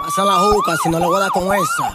Pasa la juca si no le voy a dar con esa.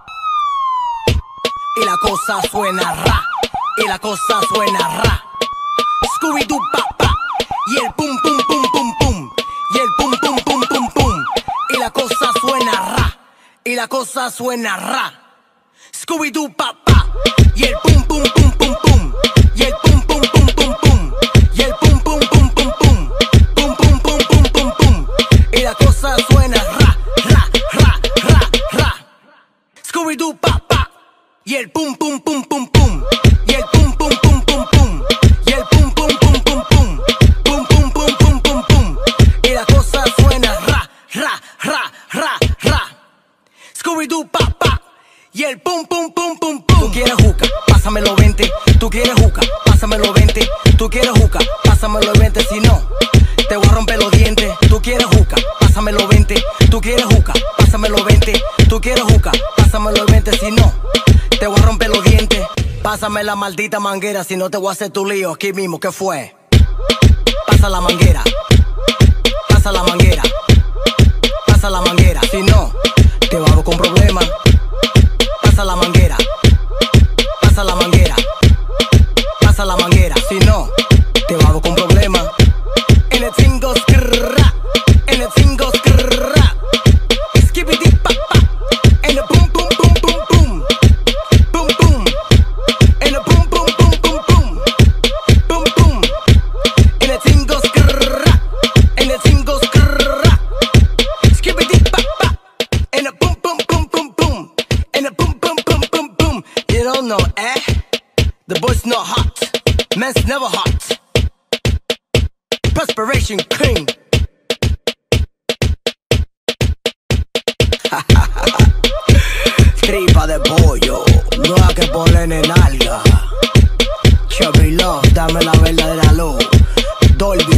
Y la cosa suena ra. Y la cosa suena ra. Scooby-Doo pa pa. Y el pum pum pum pum pum. Y el pum pum pum pum pum. Y la cosa suena ra. Y la cosa suena ra. Scooby-Doo pa pa. Y el pum pum pum pum pum. Y el pum pum pum pum pum. Y el pum pum pum pum pum. Pum pum pum pum pum pum. Y la cosa suena ra, ra, ra, ra, ra. Scooby-Doo pa pa. Y el pum pum pum pum pum. Y el pum pum pum pum pum. Y el pum pum pum pum pum. Pum pum pum pum pum pum. Y la cosa suena ra, ra, ra, ra, ra. Scooby-Doo pa pa. Y el pum pum pum pum pum. Tú quieres juca, pásamelo 20. Tú quieres juca, pásamelo 20. Tú quieres juca, pásamelo 20. Si no, te voy a romper los dientes. Tú quieres juca, pásamelo 20. Tú quieres juca, pásamelo 20. Tú quieres juca, pásamelo 20. Si no, te voy a romper los dientes. Pásame la maldita manguera, si no te voy a hacer tu lío aquí mismo. ¿Qué fue? Pasa la manguera. Pasa la manguera. Pasa la manguera. Si no, te hago con problemas. Pasa la manguera. Pasa la manguera. Pasa la manguera. Si no, te hago con problemas. En el single skrrra. En el single skrrra. Skibidi pa pa. En el pum pum pum pum pum. Pum pum. En el pum pum pum pum pum. Pum pum. En el single skrrra. En el single skrrra. Skibidi pa pa. En el pum pum pum pum pum. En el pum pum pum pum pum. You don't know, eh? The boy's not hot. Man's never hot. Perspiration cream. Tripa de pollo, no hay que ponerle nalga. Chubby Love, dame la verdadera luz. Dolby